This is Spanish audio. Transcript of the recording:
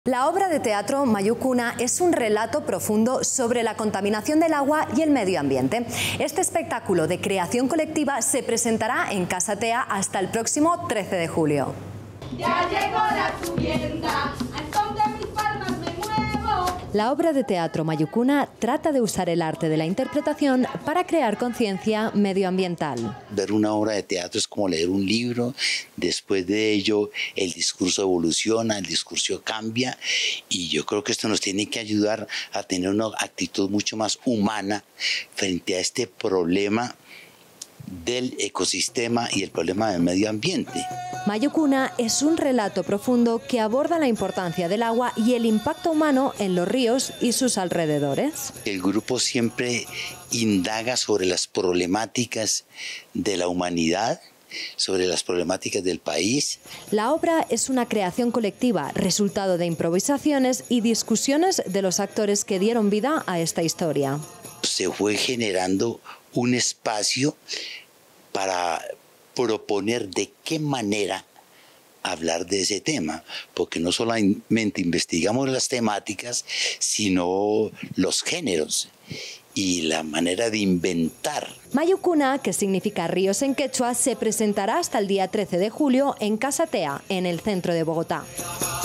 La obra de teatro Mayukuna es un relato profundo sobre la contaminación del agua y el medio ambiente. Este espectáculo de creación colectiva se presentará en Casa Tea hasta el próximo 13 de julio. Ya llegó la subienda, al son de mis palmas me muevo. La obra de teatro Mayukuna trata de usar el arte de la interpretación para crear conciencia medioambiental. Ver una obra de teatro es como leer un libro. Después de ello, el discurso evoluciona, el discurso cambia, y yo creo que esto nos tiene que ayudar a tener una actitud mucho más humana frente a este problema del ecosistema y el problema del medio ambiente. Mayukuna es un relato profundo que aborda la importancia del agua y el impacto humano en los ríos y sus alrededores. El grupo siempre indaga sobre las problemáticas de la humanidad, sobre las problemáticas del país. La obra es una creación colectiva, resultado de improvisaciones y discusiones de los actores que dieron vida a esta historia. Se fue generando un espacio para proponer de qué manera hablar de ese tema, porque no solamente investigamos las temáticas, sino los géneros y la manera de inventar. Mayukuna, que significa ríos en quechua, se presentará hasta el día 13 de julio en Casa Tea, en el centro de Bogotá.